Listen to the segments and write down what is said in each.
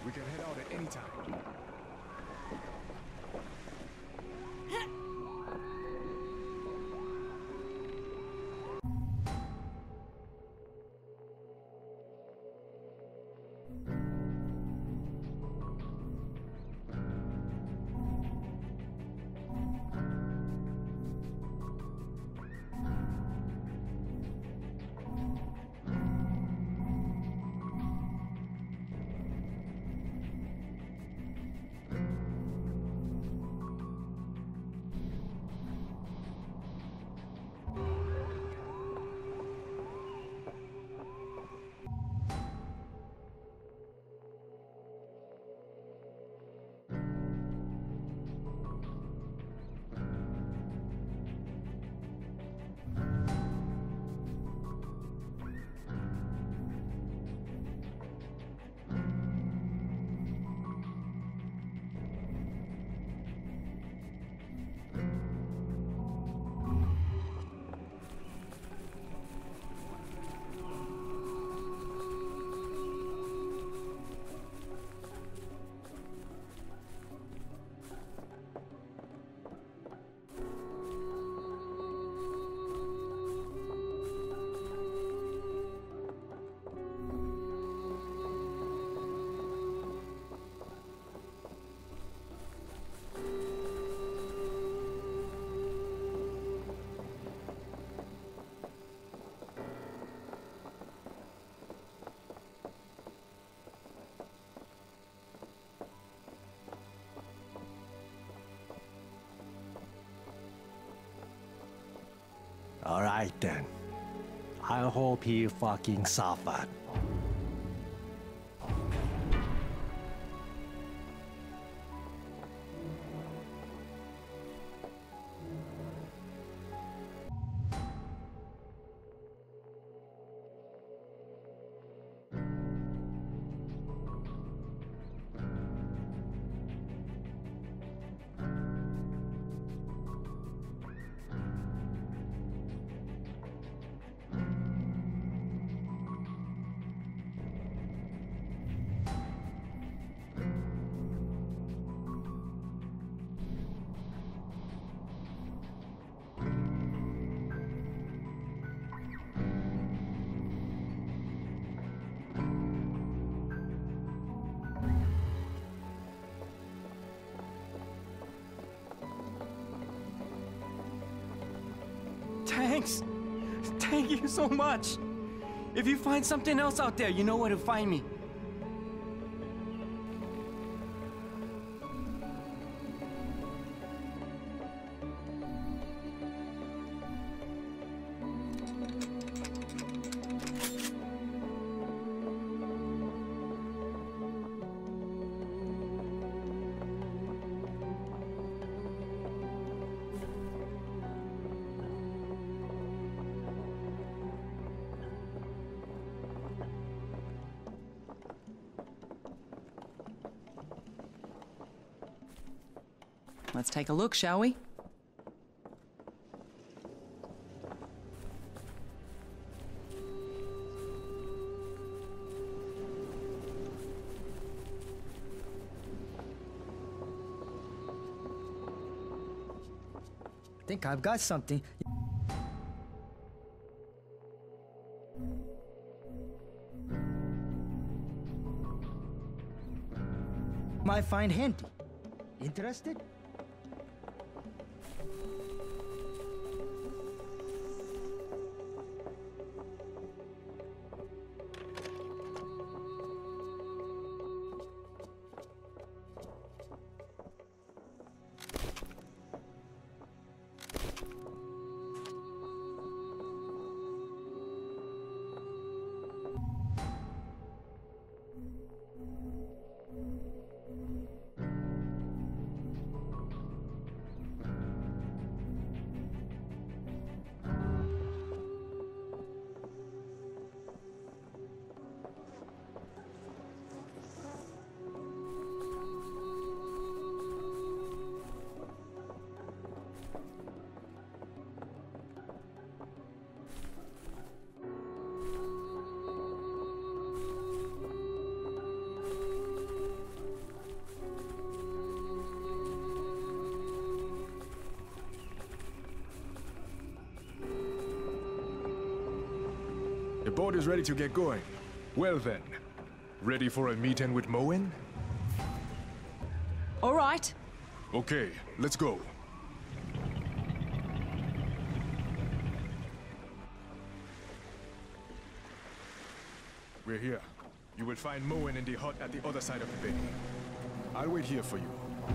We can head out at any time. Alright then. I hope he fucking suffered. Thanks. Thank you so much. If you find something else out there, you know where to find me. Let's take a look, shall we? I think I've got something. Might find handy. Interested? boat is ready to get going. Well then, ready for a meeting with Moen? All right. Okay, let's go. We're here. You will find Moen in the hut at the other side of the bay. I'll wait here for you.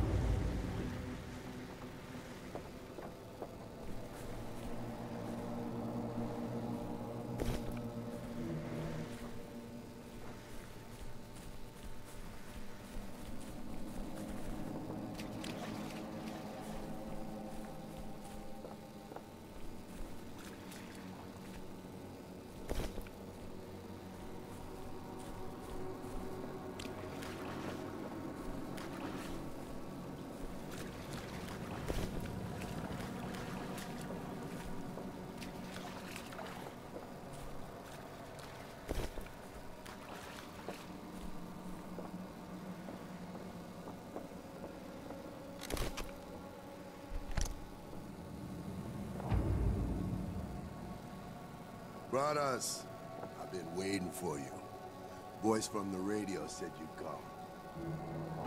Brothers, I've been waiting for you. Voice from the radio said you'd come.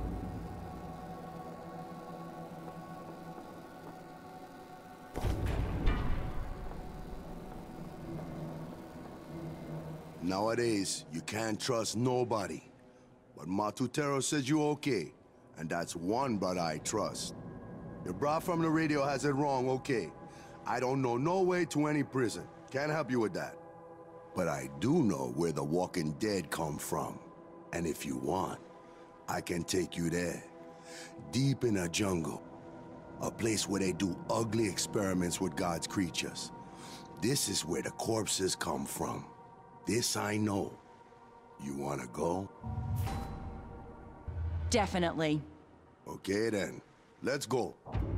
Nowadays, you can't trust nobody. But Matutero says you okay, and that's one brother I trust. Your bra from the radio has it wrong, okay. I don't know no way to any prison. Can't help you with that. But I do know where the walking dead come from. And if you want, I can take you there. Deep in a jungle. A place where they do ugly experiments with God's creatures. This is where the corpses come from. This I know. You wanna go? Definitely. Okay then. Let's go.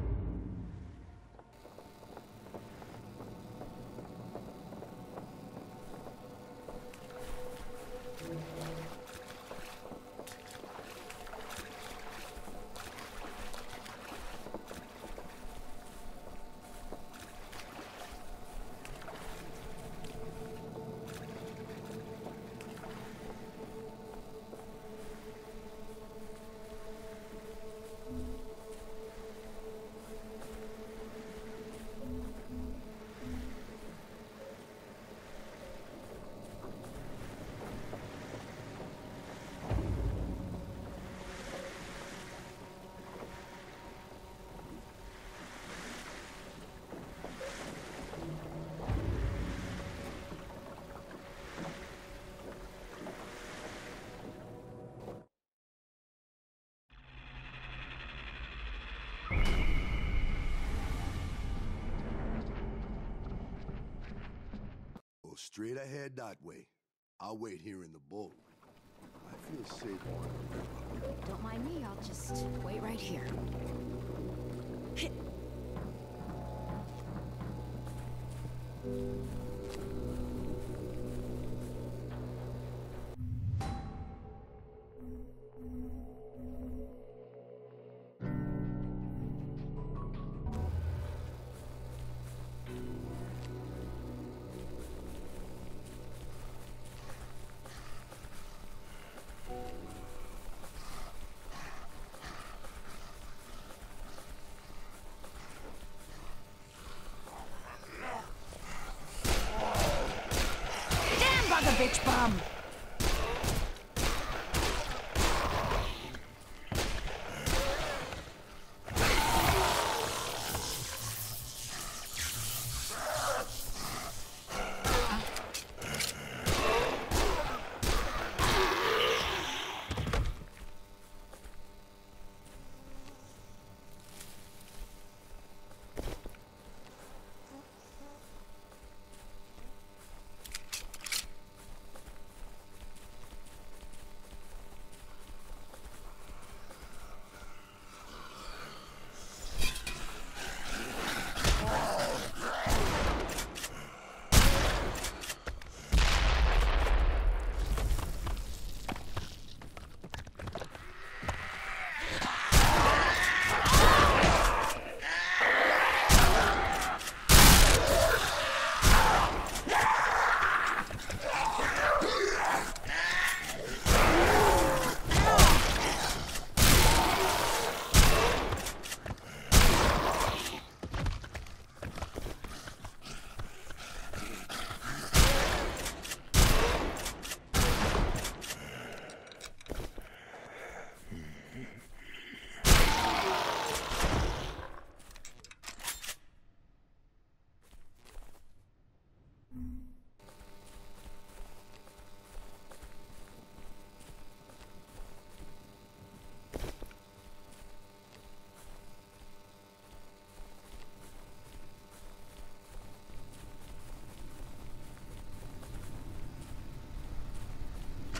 Go straight ahead that way. I'll wait here in the boat. I feel safe on the river. Don't mind me, I'll just wait right here. Bitch bum!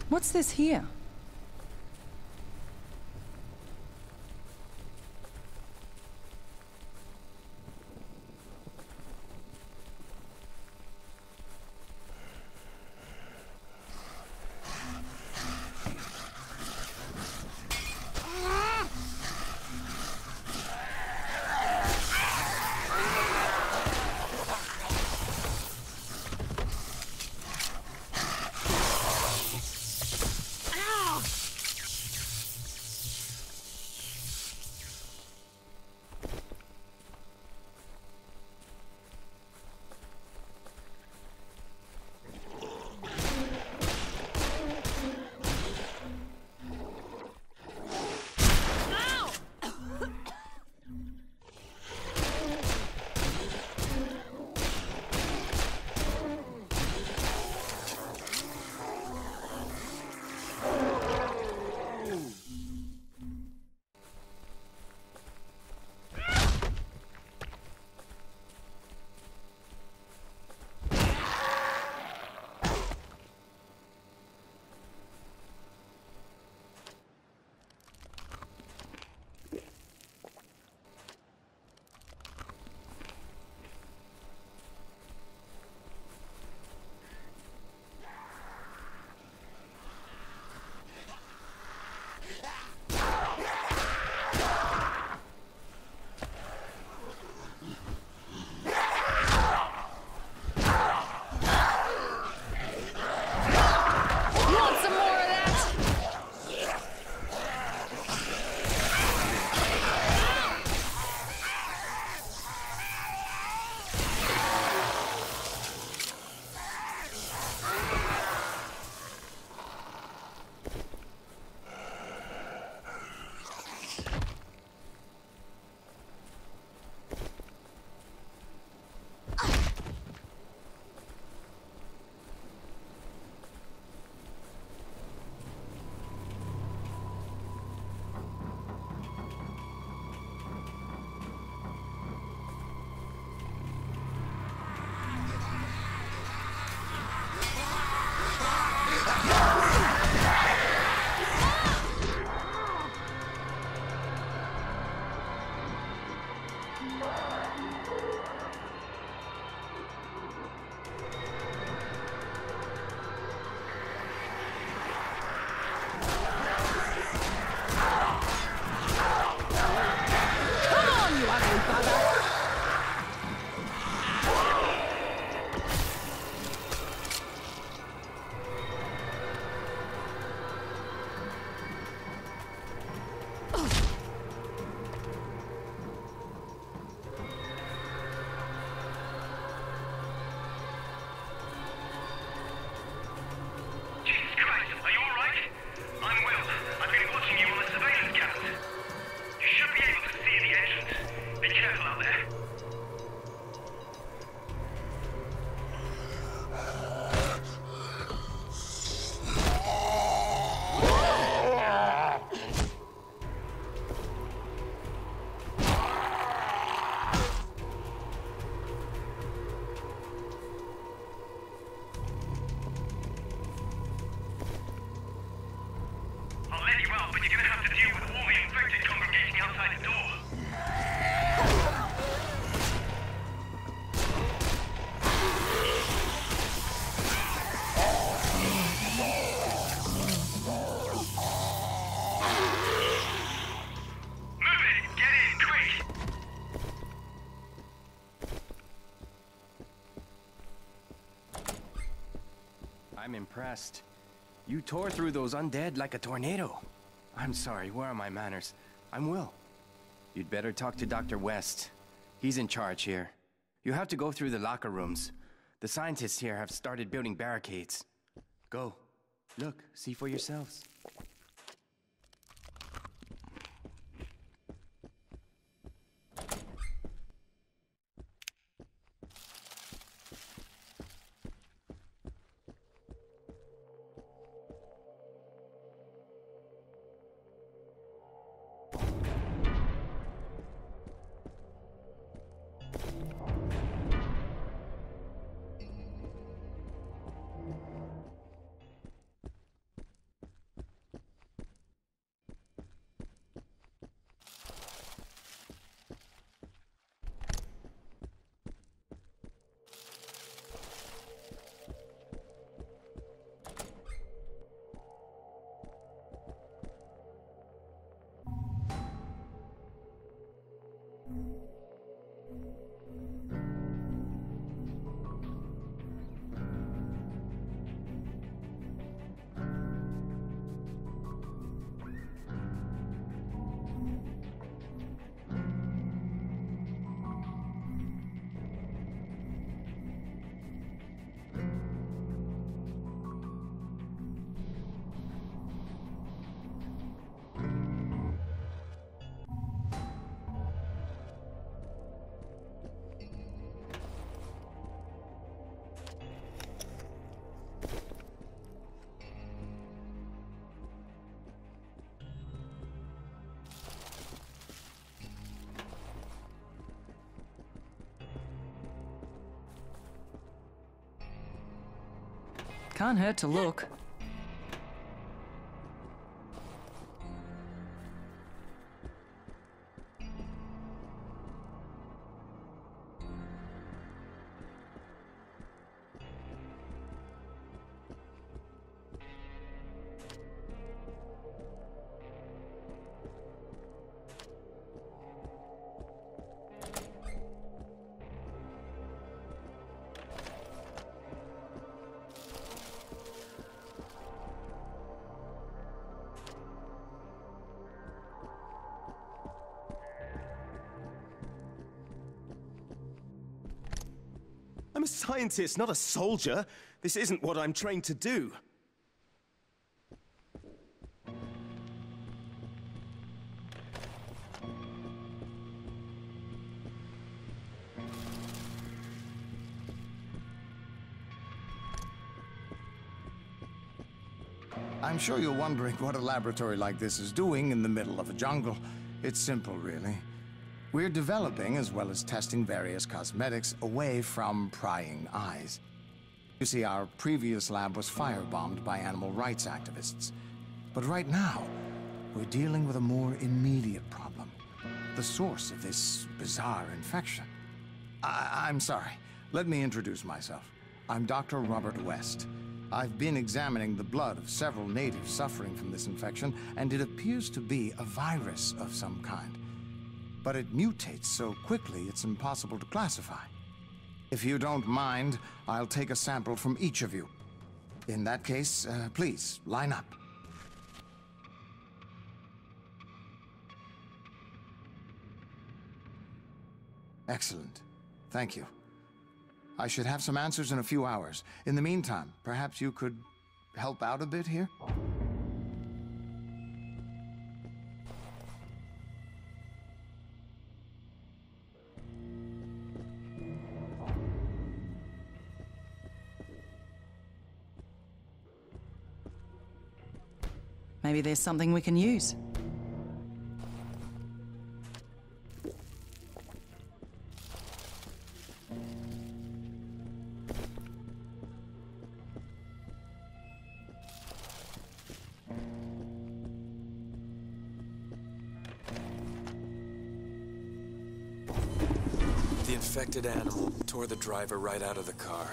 What's this here? I'm impressed. You tore through those undead like a tornado. I'm sorry, where are my manners? I'm Will. You'd better talk to Dr. West. He's in charge here. You have to go through the locker rooms. The scientists here have started building barricades. Go. Look, see for yourselves. Can't hurt to look. I'm a scientist, not a soldier. This isn't what I'm trained to do. I'm sure you're wondering what a laboratory like this is doing in the middle of a jungle. It's simple, really. We're developing as well as testing various cosmetics away from prying eyes. You see, our previous lab was firebombed by animal rights activists. But right now, we're dealing with a more immediate problem. The source of this bizarre infection. I'm sorry. Let me introduce myself. I'm Dr. Robert West. I've been examining the blood of several natives suffering from this infection, and it appears to be a virus of some kind. But it mutates so quickly it's impossible to classify. If you don't mind, I'll take a sample from each of you. In that case, please, line up. Excellent. Thank you. I should have some answers in a few hours. In the meantime, perhaps you could help out a bit here? Maybe there's something we can use. The infected animal tore the driver right out of the car.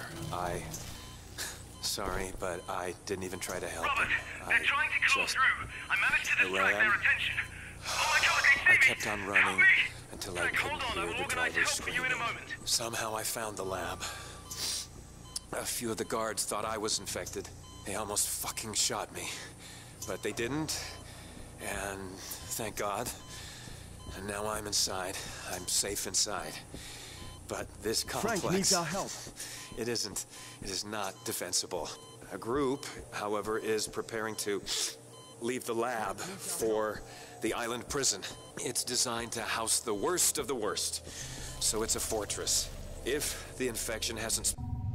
Sorry, but I didn't even try to help him. They're trying to call through. I managed to distract their attention. Oh my God, they see me! I kept on running until I couldn't hear the driver screaming. In a moment. Somehow I found the lab. A few of the guards thought I was infected. They almost fucking shot me. But they didn't, and thank God. And now I'm inside. I'm safe inside. But this complex... Frank needs our help. It isn't. It is not defensible. A group, however, is preparing to leave the lab for the island prison. It's designed to house the worst of the worst. So it's a fortress. If the infection hasn't...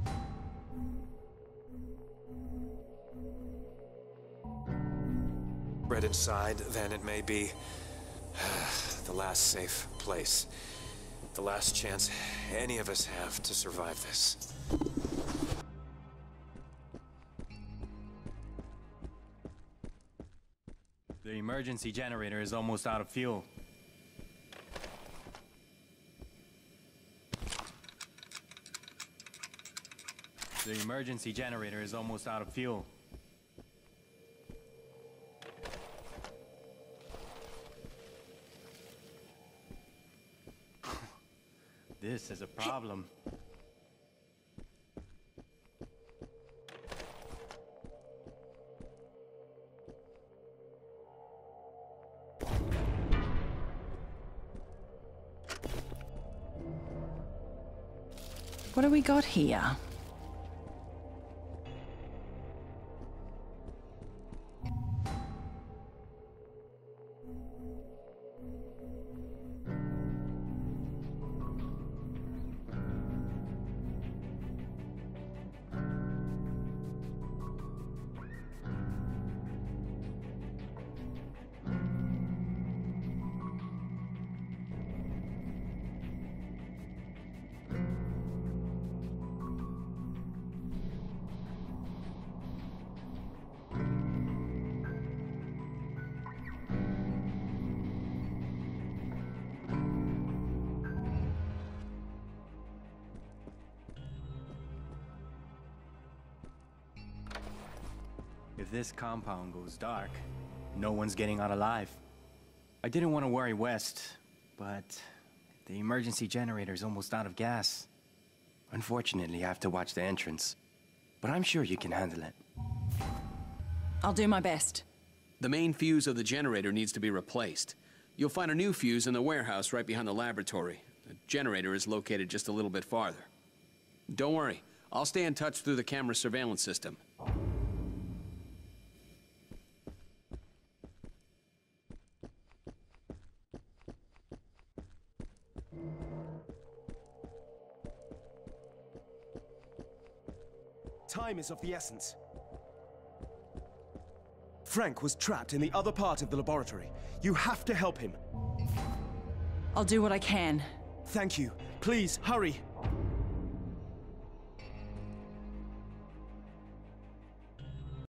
spread inside, then it may be the last safe place. The last chance any of us have to survive this. The emergency generator is almost out of fuel. The emergency generator is almost out of fuel. This is a problem. What do we got here? If this compound goes dark, no one's getting out alive. I didn't want to worry West, but the emergency generator's almost out of gas. Unfortunately, I have to watch the entrance. But I'm sure you can handle it. I'll do my best. The main fuse of the generator needs to be replaced. You'll find a new fuse in the warehouse right behind the laboratory. The generator is located just a little bit farther. Don't worry, I'll stay in touch through the camera surveillance system. Time is of the essence. Frank was trapped in the other part of the laboratory. You have to help him. I'll do what I can. Thank you. Please, hurry.